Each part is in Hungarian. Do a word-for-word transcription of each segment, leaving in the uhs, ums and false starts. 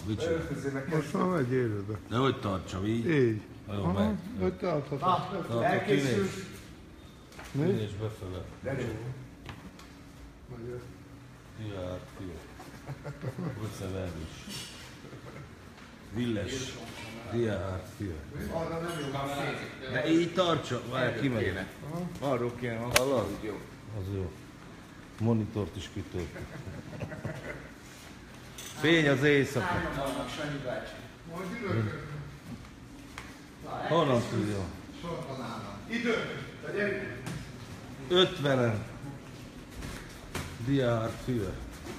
Mit csinál? Most már megy élőbe. De hogy tartsam, így? Így. Jó, Aha, megy. hogy tarthatod. Tartok, elkészült. kinés. Kinés befele. Magyar. Diát, jó. Hozzá vernis. Villes. Diát, jó. Arra nem jó a fény. De így tartsa, várj, kimegy. Arról kéne, Hallod? jó. Az jó. Monitort is kitöltök. Fény az éjszaka. Hányan vannak, Sanyi bácsi? Majd ülök. Honnan tudja? Sorban állom. Idő! Te gyerünk! ötvenen. Diár fűve.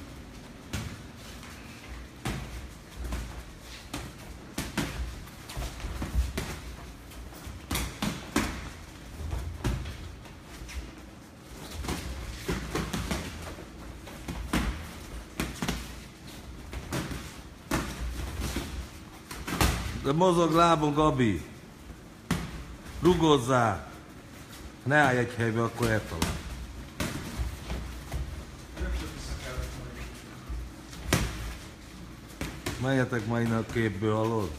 De mozog lábon, Gabi. Rugozzál. Ne állj egy helybe, akkor eltalál. Menjetek már innen a képből, hallod?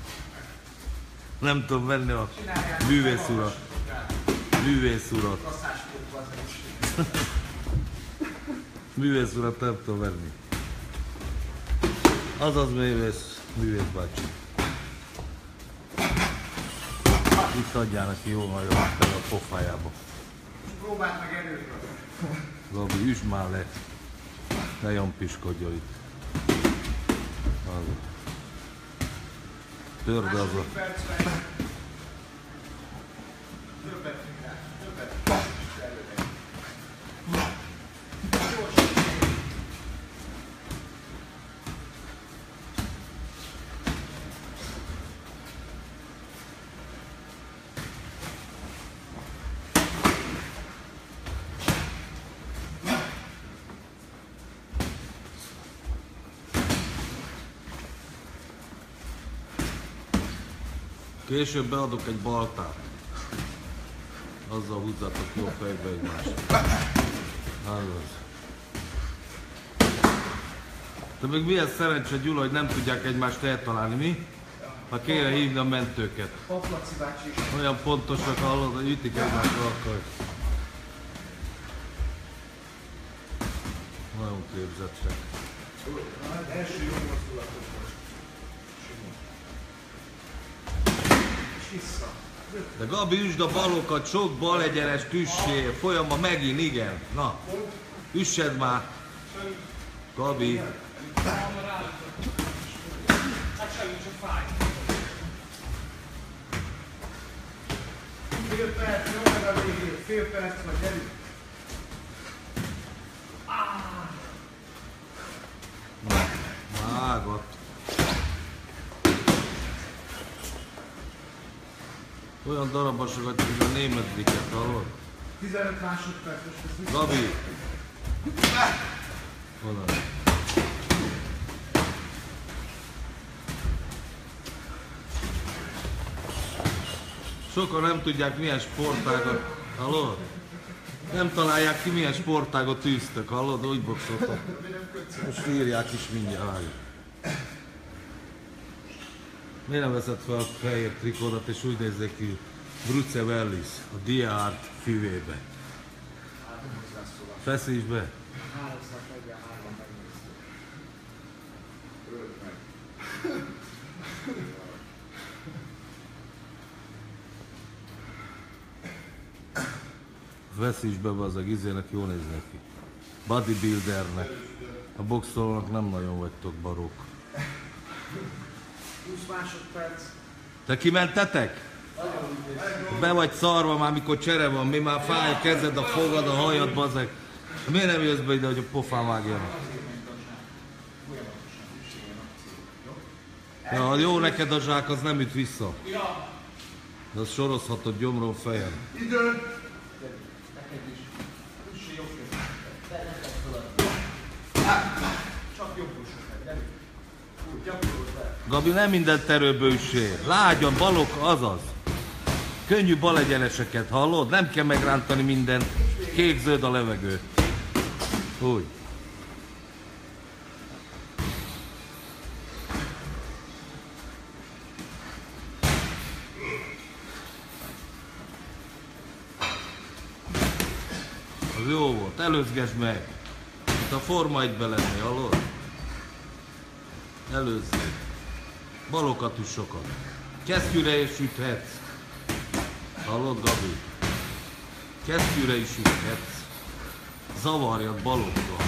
Nem tudom venni a művész urat. Művész urat. Művész urat nem tudom venni. Azaz művész, művész bácsi. Itt adjál neki jól nagyon fel a pofájába. Próbáld meg erőről. Gabi, üsd már le. Ne jompiskodjon itt. Az. Törd az a... Második percben. Többet rá. Többet. Előre. Gyorsan. Később beadok egy baltát. Azzal húzzátok jó fejbe egymást. Az. De még milyen szerencse, Gyula, hogy nem tudják egymást eltalálni, mi? Ha kéne hívni a mentőket. Paplaci bácsi is. Olyan pontosak, hallod, hogy ütik egymásra akkor. Nagyon képzettek. Az első jó mozdulatot most. És vissza. De Gabi, üsd a balokat, sok bal egyenest üssél, folyamban megint, igen. Na, üssed már. Gabi. Fél perc, jó meg a végén. Fél perc vagy, gyerünk. Vágott. Olyan darabasokat, mint a németliket, hallod? tizenöt másodperc, most ez vissza. Gabi! Oda. Sokan nem tudják, milyen sportágat, hallod? Nem találják ki, milyen sportágot űztök, hallod? Úgy boxoltok. Most írják is mindjárt, várjuk. Miért nem veszed fel a fehér trikódat és úgy nézzék ki Bruce Willis a Die Art füvébe? Feszíts be! háromszáznegyvenhárom megnéztük. Ölt meg. Feszíts be, bazzag, izének jól néz neki. Bodybuildernek. A boxolónak nem nagyon vagytok barók. húsz másodperc. Te kimentetek? Be vagy szarva már, mikor csere van, mi már fáj a kezed, a fogad, a hajad, bazzeg. Miért nem jössz be ide, hogy a pofán vágjanak? Ja, jó neked a zsák, az nem üt vissza. De azt sorozhatod gyomron, fejen. Idő! Csak jobbosokat, gyerünk. Úgy, gyakorolod be. Gabi, nem mindent erőből üssél. Lágyan, balok, azaz. Könnyű balegyeneseket, hallod? Nem kell megrántani mindent. Kék-zöld a levegő. Úgy. jó volt, előzgesd meg. Itt a forma egybe lenni, hallod? Előzzél. Balokat is sokat. Kesztyűre is üthetsz. Hallod, Gabi? Kesztyűre is üthetsz. Zavarjad balokkal.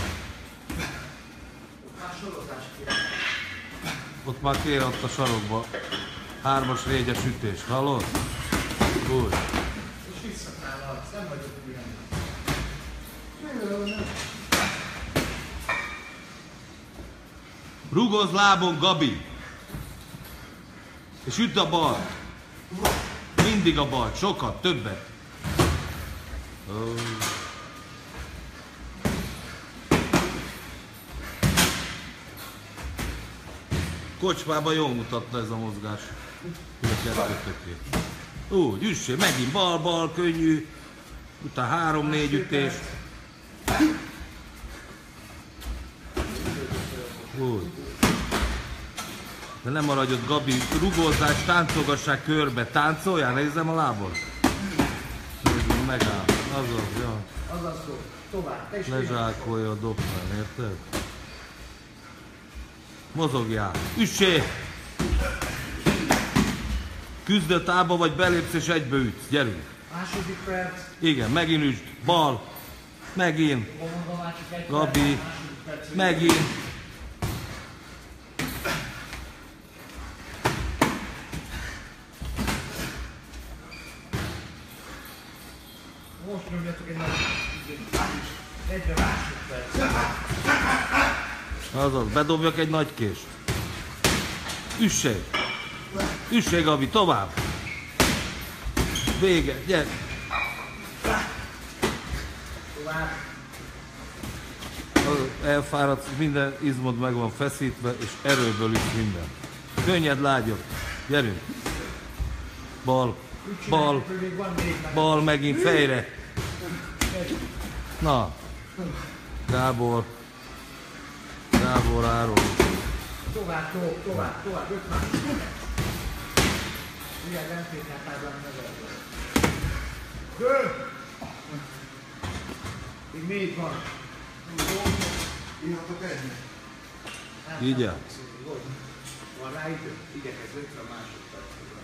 Már sorozás kérem. Ott már kér ott a sarokba. Hármas régyes ütést, hallod? Úgy. És visszakállalsz, nem vagyok ilyen. Rugozz lábon, Gabi! És üdd a bal. Mindig a bal, sokat, többet. Oh. Kocsmában jól mutatna ez a mozgás. Úgy, üssél, megint bal-bal, könnyű. Utána három-négy ütés. Úgy. De nem maradj ott, Gabi, rugózzás, táncolgassák körbe. Táncoljál, nézzem a lábon. Nézzem, megáll. Azaz, ja. Azaz szó. Tovább. Te is Ne zsákolja a doknál, érted? Mozogjál. Üssé! Küzdött ába vagy belépsz és egybe ütsz. Gyerünk. Második perc. Igen, megint üsd. Bal. Megint. Mondom, már csak egy Gabi. perc. Második perc. Megint. Most nyomjatok egy nagy... Egyre másodperc. Azaz, bedobjak egy nagy kést. Üssé! Üssé, Gabi, tovább! Vége, gyere! Tovább. Elfáradsz, minden izmod meg van feszítve, és erőből üt minden. Könnyed, lágyabb. Gyerünk! Bal, bal, Még van még meg. bal, megint fejre. Na, Gábor. Gábor Áron. Tovább, tovább, tovább, tovább. Öt másodperc. Ugye, nem fékáltában nevelve. Dő! Még négy van. Írhatok egyet. Így el. Van rá idő? Igyekezz ötven másodpercre.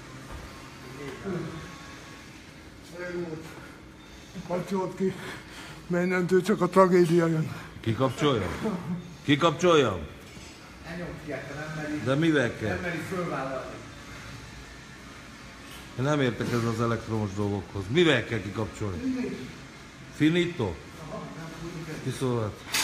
Kapcsolt ki. Mennentől csak a tragédia jön. Kikapcsoljam? Kikapcsoljam? Ne nyomd ki, hát nem meri, De mivel nem kell? meri fölvállalni. Én nem értek ez az elektromos dolgokhoz. Mivel kell kikapcsolni? Finito? Kiszólhat.